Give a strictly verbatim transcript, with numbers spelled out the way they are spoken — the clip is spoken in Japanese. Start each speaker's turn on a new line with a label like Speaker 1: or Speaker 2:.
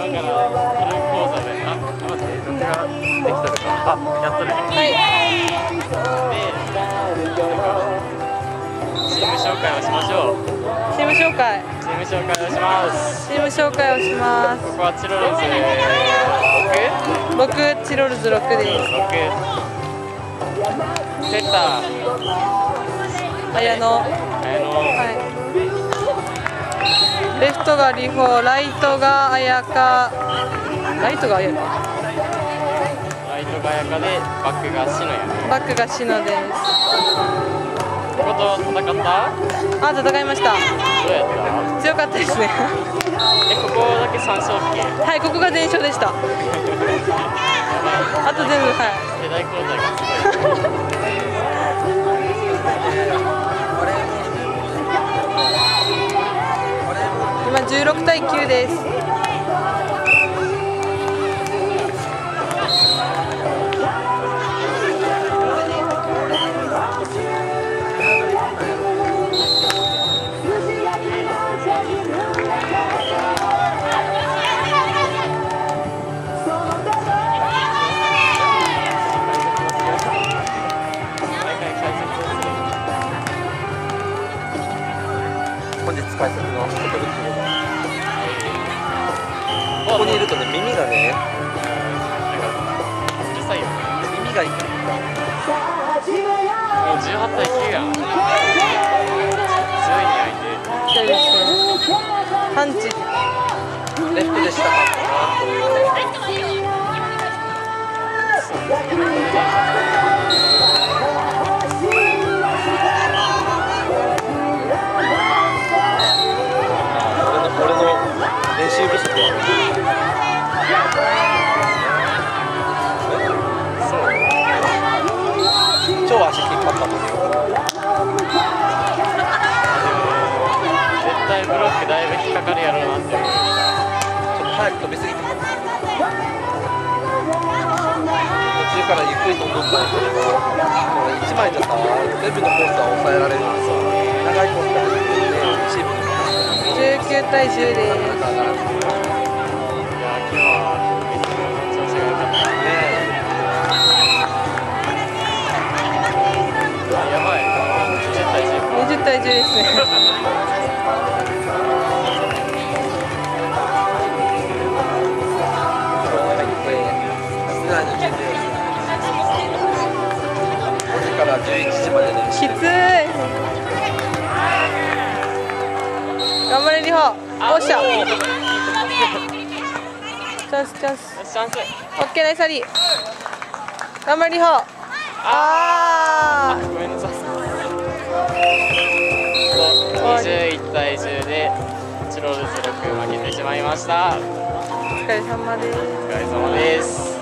Speaker 1: からフル講座で、あ、待って、録画できたのか。あ、やっとるね。
Speaker 2: はい。
Speaker 1: で、チーム紹介をしましょう。
Speaker 2: チーム紹介。
Speaker 1: チーム紹介をします。
Speaker 2: チーム紹介をします。
Speaker 1: ここはチロルズろく？
Speaker 2: ろく、チロルズろくです。
Speaker 1: ろく。セッター。
Speaker 2: 綾野。
Speaker 1: 綾野。
Speaker 2: はい。レフトがリホ、ライトが綾香。ライトが綾香。
Speaker 1: ライトが綾香で、バックが篠や。
Speaker 2: バックが篠です。
Speaker 1: ここと戦った？
Speaker 2: あ、戦いました。
Speaker 1: どうやった？
Speaker 2: 強かったですね。
Speaker 1: え、ここだけ三勝っけ？
Speaker 2: はい、ここが全勝でした。あと全部、はい。
Speaker 1: 世代交代がすごい。
Speaker 2: 今じゅうろくたいきゅうです。
Speaker 3: 本日解説のことぶきでここにいるとね、耳がね、
Speaker 1: うるさいよ。
Speaker 3: 耳がいい。もう
Speaker 1: じゅうはちたいきゅうやん。強いね、
Speaker 2: 強いですね。パンチ。
Speaker 3: レフトでしたかなという。俺の練習不足や。そう。超足引っ張ったもんね。
Speaker 1: 絶対ブロックだいぶ引っかかるやろうなって思う。ちょ
Speaker 3: っと早く飛びすぎて。途中からゆっくり飛んどったんやけど、いちまいじゃさ、全部のコースは抑えられるのにさ、長いコースが出てくるんで、チームに
Speaker 2: じゅうきゅうたいじゅうです。
Speaker 1: いや、今日は調子が良かったね。あ、やばい。にじゅうたいじゅう。
Speaker 2: にじゅうたいじゅうですね。
Speaker 3: ごじからじゅういちじまで練習。
Speaker 2: きつい。頑張れリホ。おっしゃ。チャンスチャンス。
Speaker 1: チャンス。
Speaker 2: オッケーナイスアリー。頑張れリホ。ああ。
Speaker 1: ごめんなさい。にじゅういちたいじゅうでチロルズろく負けてしまいました。
Speaker 2: お疲れ様です。
Speaker 1: お疲れ様です。